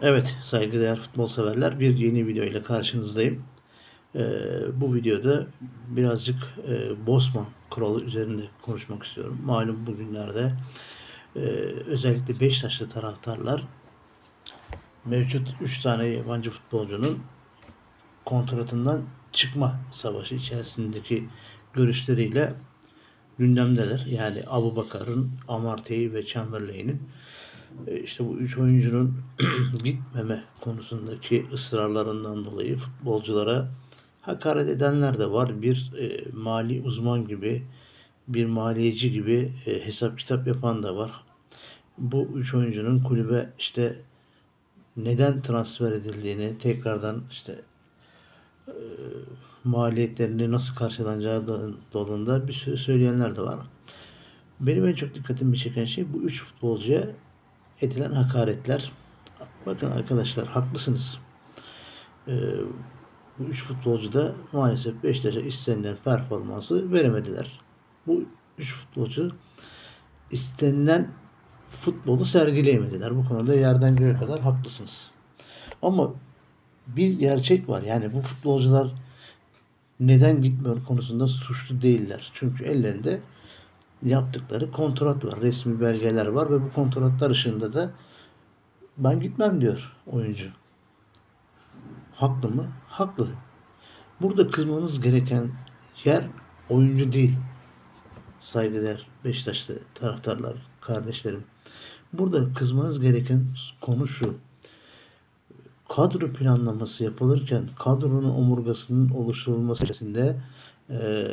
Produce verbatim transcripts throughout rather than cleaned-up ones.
Evet, saygıdeğer futbol severler, bir yeni video ile karşınızdayım. Ee, bu videoda birazcık e, Bosman kuralı üzerinde konuşmak istiyorum. Malum bugünlerde e, özellikle Beşiktaşlı taraftarlar mevcut üç tane yabancı futbolcunun kontratından çıkma savaşı içerisindeki görüşleriyle gündemdeler. Yani Abubakar'ın, Amartey ve Chamberlain'in e, işte bu üç oyuncunun gitmeme konusundaki ısrarlarından dolayı futbolculara hakaret edenler de var. Bir e, mali uzman gibi, bir maliyeci gibi e, hesap kitap yapan da var. Bu üç oyuncunun kulübe işte neden transfer edildiğini, tekrardan işte e, maliyetlerini nasıl karşılanacağı dalında bir sürü söyleyenler de var. Benim en çok dikkatimi çeken şey bu üç futbolcuya edilen hakaretler. Bakın arkadaşlar, haklısınız. Ee, bu üç futbolcu da maalesef Beşiktaş'a istenilen performansı veremediler. Bu üç futbolcu istenilen futbolu sergileyemediler. Bu konuda yerden göğe kadar haklısınız. Ama bir gerçek var. Yani bu futbolcular neden gitmiyor konusunda suçlu değiller. Çünkü ellerinde yaptıkları kontrat var. Resmi belgeler var ve bu kontratlar ışığında da ben gitmem diyor oyuncu. Haklı mı? Haklı. Burada kızmanız gereken yer oyuncu değil. Saygıdeğer Beşiktaşlı taraftarlar, kardeşlerim. Burada kızmanız gereken konu şu. Kadro planlaması yapılırken kadronun omurgasının oluşturulması içerisinde e,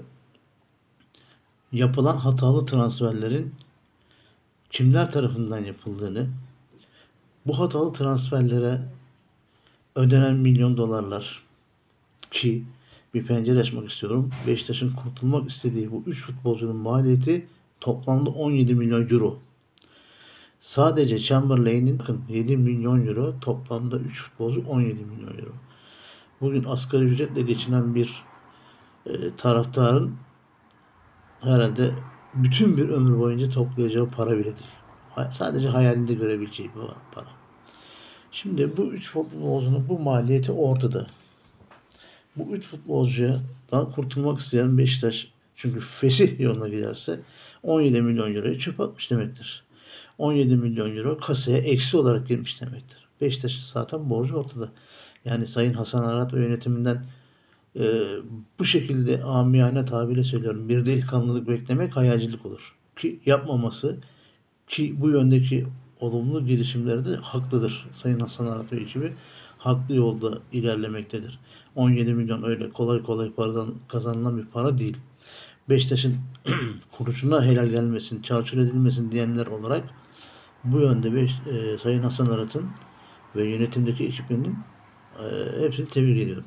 yapılan hatalı transferlerin kimler tarafından yapıldığını, bu hatalı transferlere ödenen milyon dolarlar, ki bir pencere açmak istiyorum. Beşiktaş'ın kurtulmak istediği bu üç futbolcunun maliyeti toplamda on yedi milyon euro. Sadece Chamberlain'in yedi milyon euro, toplamda üç futbolcu on yedi milyon euro. Bugün asgari ücretle geçinen bir e, taraftarın herhalde bütün bir ömür boyunca toplayacağı para bile değil. Sadece hayalinde görebileceği bir para. Şimdi bu üç futbolcunun bu maliyeti ortada. Bu üç futbolcudan kurtulmak isteyen Beşiktaş, çünkü fesih yoluna giderse on yedi milyon euroyu çöp atmış demektir. on yedi milyon euro kasaya eksi olarak girmiş demektir. Beşiktaş'ın zaten borcu ortada. Yani Sayın Hasan Arat ve yönetiminden e, bu şekilde amiyane tabirle söylüyorum, bir delikanlılık beklemek hayalcilik olur. Ki yapmaması, ki bu yöndeki olumlu girişimlerde de haklıdır. Sayın Hasan Arat ve ekibi haklı yolda ilerlemektedir. on yedi milyon öyle kolay kolay paradan kazanılan bir para değil. Beşiktaş'ın kuruşuna helal gelmesin, çarçur edilmesin diyenler olarak bu yönde Beş, e, Sayın Hasan Arat'ın ve yönetimdeki ekibinin e, hepsini tebrik ediyorum.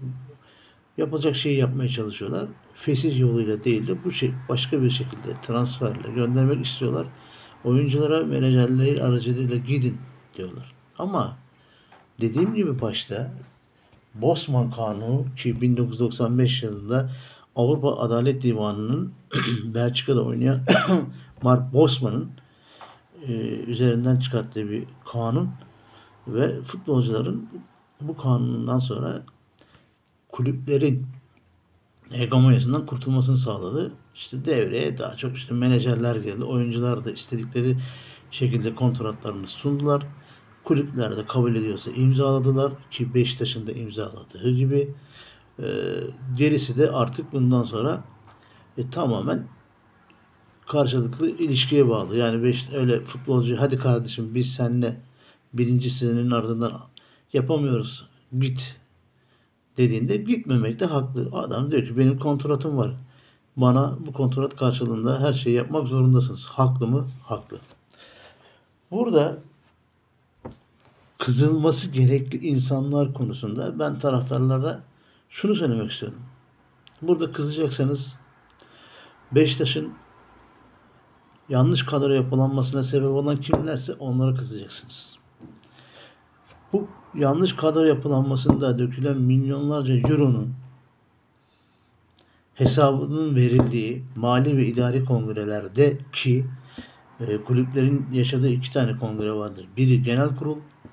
Yapılacak şeyi yapmaya çalışıyorlar. Fesih yoluyla değil de bu şey başka bir şekilde transferle göndermek istiyorlar. Oyunculara menajerleri aracılığıyla gidin diyorlar. Ama dediğim gibi başta Bosman Kanunu, ki bin dokuz yüz doksan beş yılında Avrupa Adalet Divanı'nın Belçika'da oynayan Mark Bosman'ın e, üzerinden çıkarttığı bir kanun ve futbolcuların bu kanundan sonra kulüplerin hegemonyasından kurtulmasını sağladı. İşte devreye daha çok işte menajerler girdi. Oyuncular da istedikleri şekilde kontratlarını sundular. Kulüpler de kabul ediyorsa imzaladılar, ki Beşiktaş'ın da imzaladığı gibi. E, gerisi de artık bundan sonra e, tamamen karşılıklı ilişkiye bağlı. Yani beş, öyle futbolcu hadi kardeşim biz seninle birinci senenin ardından yapamıyoruz, git dediğinde gitmemekte haklı. Adam diyor ki benim kontratım var. Bana bu kontrat karşılığında her şeyi yapmak zorundasınız. Haklı mı? Haklı. Burada kızılması gerekli insanlar konusunda ben taraftarlara şunu söylemek istiyorum. Burada kızacaksanız Beşiktaş'ın yanlış kadro yapılanmasına sebep olan kimlerse onlara kızacaksınız. Bu yanlış kadro yapılanmasında dökülen milyonlarca euronun hesabının verildiği mali ve idari kongrelerde, ki e, kulüplerin yaşadığı iki tane kongre vardır. Biri genel kurul,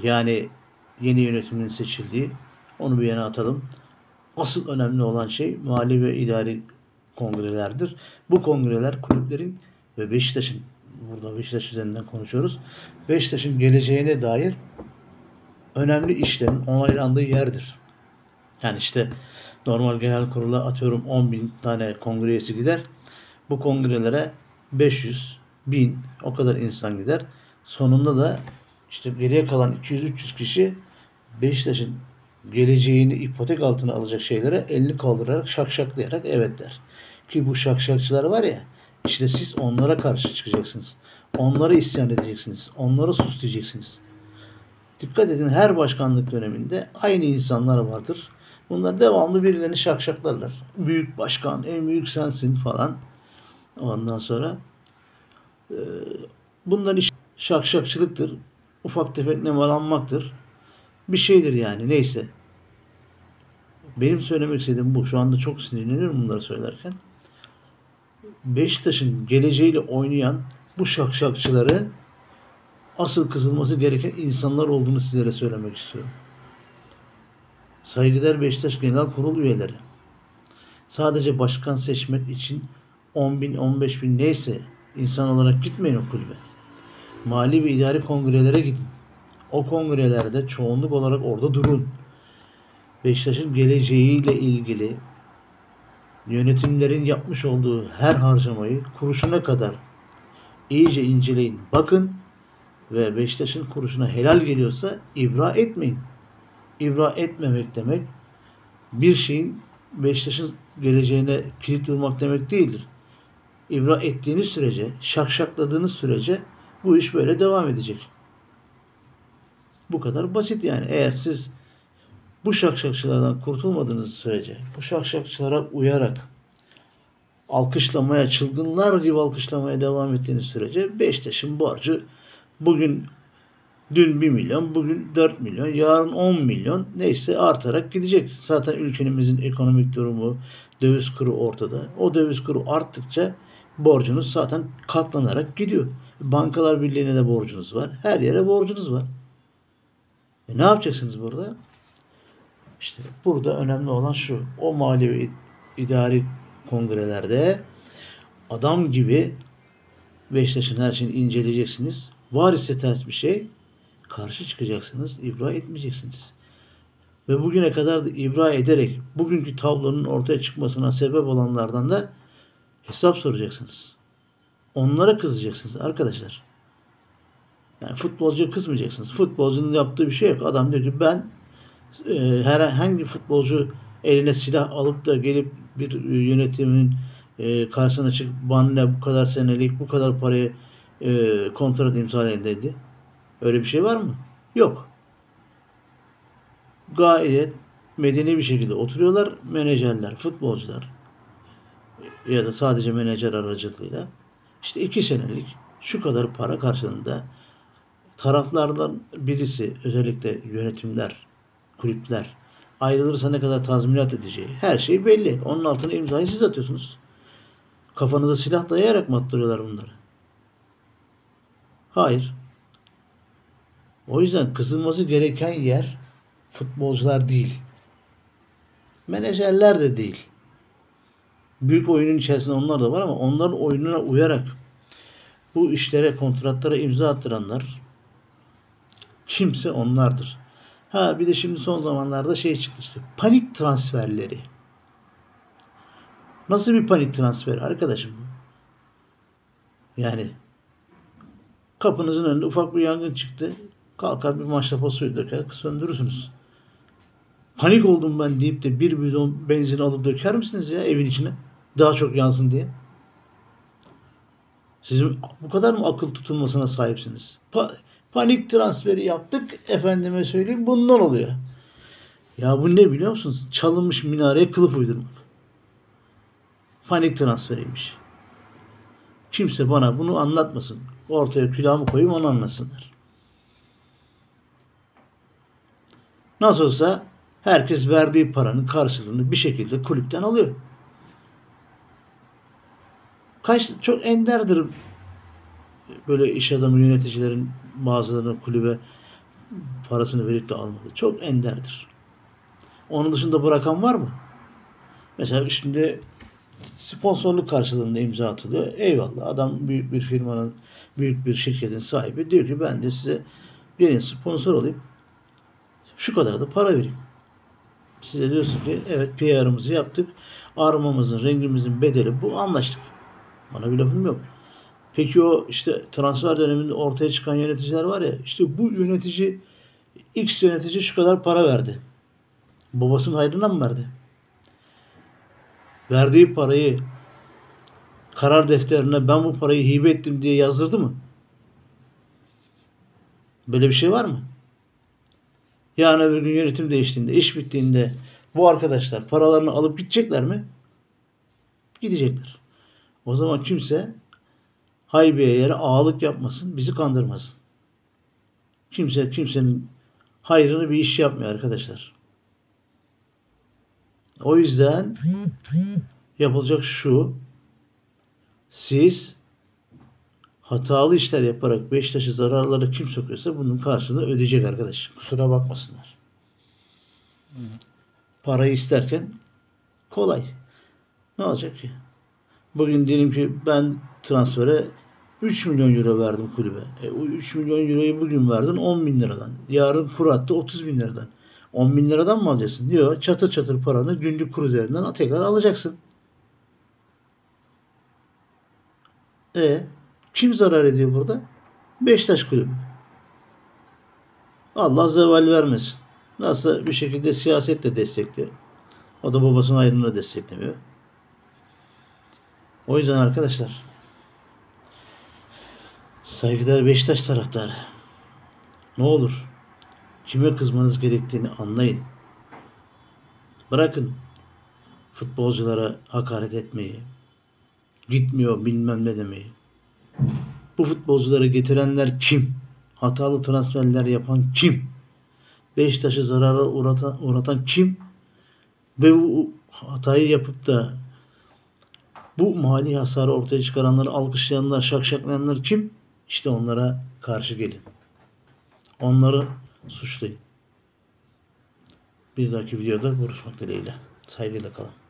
Yani yeni yönetimin seçildiği, onu bir yana atalım. Asıl önemli olan şey mali ve idari kongrelerdir. Bu kongreler kulüplerin ve Beşiktaş'ın, burada Beşiktaş üzerinden konuşuyoruz, Beşiktaş'ın geleceğine dair önemli işlerin onaylandığı yerdir. Yani işte normal genel kurula atıyorum on bin tane kongre üyesi gider. Bu kongrelere beş yüz, bin o kadar insan gider. Sonunda da işte geriye kalan iki yüz üç yüz kişi Beşiktaş'ın geleceğini ipotek altına alacak şeylere elini kaldırarak şakşaklayarak evet der. Ki bu şakşakçılar var ya, işte siz onlara karşı çıkacaksınız. Onlara isyan edeceksiniz. Onlara sus diyeceksiniz. Dikkat edin, her başkanlık döneminde aynı insanlar vardır. Bunlar devamlı birilerini şakşaklarlar. Büyük başkan, en büyük sensin falan. Ondan sonra e, bunların iş şakşakçılıktır. Ufak tefek nemalanmaktır. Bir şeydir yani, neyse. Benim söylemek istediğim bu. Şu anda çok sinirleniyorum bunları söylerken. Beşiktaş'ın geleceğiyle oynayan bu şakşakçıları asıl kızılması gereken insanlar olduğunu sizlere söylemek istiyorum. Saygıdeğer Beşiktaş Genel Kurul üyeleri. Sadece başkan seçmek için on bin, on beş bin neyse insan olarak gitmeyin o kulübe. Mali ve idari kongrelere gidin. O kongrelerde çoğunluk olarak orada durun. Beşiktaş'ın geleceğiyle ilgili yönetimlerin yapmış olduğu her harcamayı kuruşuna kadar iyice inceleyin. Bakın ve Beşiktaş'ın kuruşuna helal geliyorsa ibra etmeyin. İbra etmemek demek bir şeyin Beşiktaş'ın geleceğine kilit vurmak demek değildir. İbra ettiğiniz sürece, şakşakladığınız sürece bu iş böyle devam edecek. Bu kadar basit yani. Eğer siz bu şakşakçılardan kurtulmadığınız sürece, bu şakşakçılara uyarak alkışlamaya, çılgınlar gibi alkışlamaya devam ettiğiniz sürece Beşiktaş'ın borcu bugün dün bir milyon, bugün dört milyon, yarın on milyon neyse artarak gidecek. Zaten ülkemizin ekonomik durumu, döviz kuru ortada. O döviz kuru arttıkça borcunuz zaten katlanarak gidiyor. Bankalar Birliği'ne de borcunuz var. Her yere borcunuz var. E ne yapacaksınız burada? İşte burada önemli olan şu. O mali ve idari kongrelerde adam gibi Beşiktaş'ın her şeyini inceleyeceksiniz. Var ise ters bir şey, karşı çıkacaksınız, ibra etmeyeceksiniz. Ve bugüne kadar da ibra ederek bugünkü tablonun ortaya çıkmasına sebep olanlardan da hesap soracaksınız. Onlara kızacaksınız arkadaşlar. Yani futbolcuya kızmayacaksınız. Futbolcunun yaptığı bir şey yok. Adam diyor ki ben e, herhangi futbolcu eline silah alıp da gelip bir e, yönetimin e, karşısına çıkıp bana bu kadar senelik bu kadar parayı e, kontrat imzalayın dedi. Öyle bir şey var mı? Yok. Gayet medeni bir şekilde oturuyorlar menajerler, futbolcular ya da sadece menajer aracılığıyla. İşte iki senelik şu kadar para karşılığında taraflardan birisi, özellikle yönetimler, kulüpler ayrılırsa ne kadar tazminat ödeyeceği her şey belli. Onun altına imzayı siz atıyorsunuz. Kafanıza silah dayayarak mı attırıyorlar bunları? Hayır. O yüzden kızılması gereken yer futbolcular değil. Menajerler de değil. Büyük oyunun içerisinde onlar da var ama onların oyununa uyarak bu işlere, kontratlara imza attıranlar kimse onlardır. Ha bir de şimdi son zamanlarda şey çıktı işte. Panik transferleri. Nasıl bir panik transferi arkadaşım? Yani kapınızın önünde ufak bir yangın çıktı. Kalkar bir maşrafa suyu döker, söndürürsünüz. Panik oldum ben deyip de bir bidon benzin alıp döker misiniz ya evin içine? Daha çok yansın diye. Sizin bu kadar mı akıl tutulmasına sahipsiniz? Pa- panik transferi yaptık, efendime söyleyeyim bundan oluyor. Ya bu ne biliyor musunuz? Çalınmış minareye kılıf uydurmak. Panik transferiymiş. Kimse bana bunu anlatmasın. Ortaya külahımı koyayım onu anlasınlar. Nasıl olsa herkes verdiği paranın karşılığını bir şekilde kulüpten alıyor. Kaç çok enderdir böyle iş adamı yöneticilerin bazılarının kulübe parasını verip de almadı. Çok enderdir. Onun dışında bırakan var mı? Mesela şimdi sponsorluk karşılığında imza atılıyor. Eyvallah. Adam büyük bir firmanın, büyük bir şirketin sahibi diyor ki ben de size gelin sponsor olayım. Şu kadar da para vereyim. Size diyorsun ki evet P R'ımızı yaptık. Armamızın, rengimizin bedeli bu. Anlaştık. Bana bir lafım yok. Peki o işte transfer döneminde ortaya çıkan yöneticiler var ya, işte bu yönetici X yönetici şu kadar para verdi. Babasının hayrına mı verdi? Verdiği parayı karar defterine ben bu parayı hibe ettim diye yazdırdı mı? Böyle bir şey var mı? Yarın öbür gün yönetim değiştiğinde, iş bittiğinde bu arkadaşlar paralarını alıp gidecekler mi? Gidecekler. O zaman kimse haybeye yere ağalık yapmasın, bizi kandırmasın. Kimse kimsenin hayrını bir iş yapmıyor arkadaşlar. O yüzden yapılacak şu: siz hatalı işler yaparak Beşiktaş'ı zararlara kim sokuyorsa bunun karşılığını ödeyecek arkadaş. Kusura bakmasınlar. Parayı isterken kolay. Ne olacak ki? Bugün diyelim ki ben transfere üç milyon euro verdim kulübe. E, o üç milyon euroyu bugün verdin on bin liradan. Yarın kur attı otuz bin liradan. on bin liradan mı alacaksın? Diyor. Çatır çatır paranı günlük kur üzerinden tekrar alacaksın. E kim zarar ediyor burada? Beşiktaş kulübü. Allah zeval vermesin. Nasıl bir şekilde siyaset de destekliyor. O da babasının ayrılığını desteklemiyor. O yüzden arkadaşlar, saygıdeğer Beşiktaş taraftarı, ne olur kime kızmanız gerektiğini anlayın. Bırakın futbolculara hakaret etmeyi, gitmiyor bilmem ne demeyi. Bu futbolcuları getirenler kim? Hatalı transferler yapan kim? Beşiktaş'ı zarara uğratan, uğratan kim? Ve bu hatayı yapıp da bu mali hasarı ortaya çıkaranları alkışlayanlar, şakşaklayanlar kim? İşte onlara karşı gelin. Onları suçlayın. Bir dahaki videoda görüşmek dileğiyle. Saygıyla kalın.